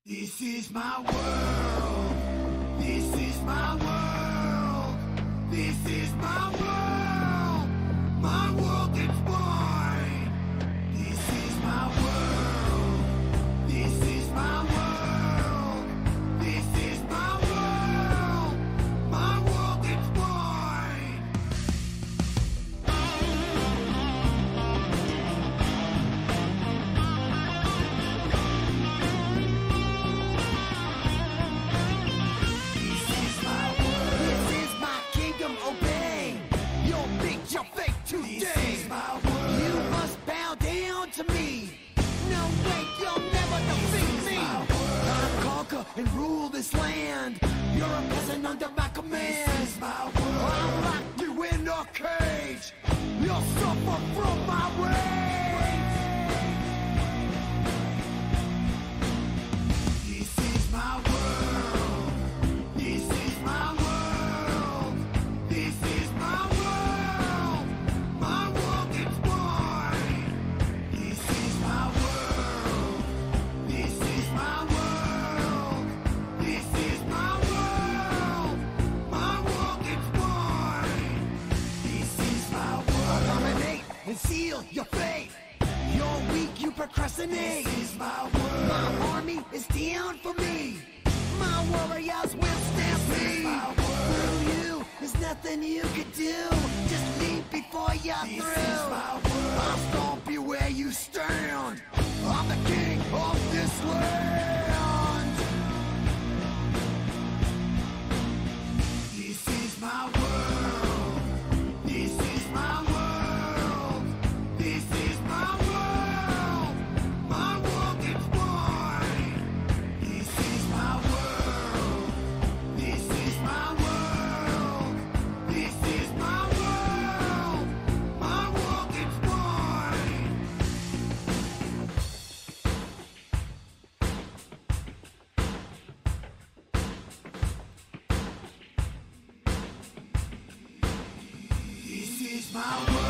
This is my world. This is my world. This is my world. My world is mine. This is my world. This is my world. This is my world. My world is mine. Obey your big, your fake today. This is my world. You must bow down to me. No way, you'll never defeat me. I conquer and rule this land. You're a peasant under my command. This is my world. I'll lock you in a cage. You'll suffer from my rage. This is my world. This is my world. This is my world. My world is mine. This is my world. This is my world. This is my world. My world is mine. This is my world. I'll dominate and seal your fate. You're weak, you procrastinate. This is my world. My army is down for me. My warriors will stand me. Through you, there's nothing you can do. Just leave before you're through. I'll stomp you where you stand. I'm the king of this land. This is my world. This is my world. This is my world. My world is mine. This is my world. This is my world. This is my world. My world is mine. This is my world.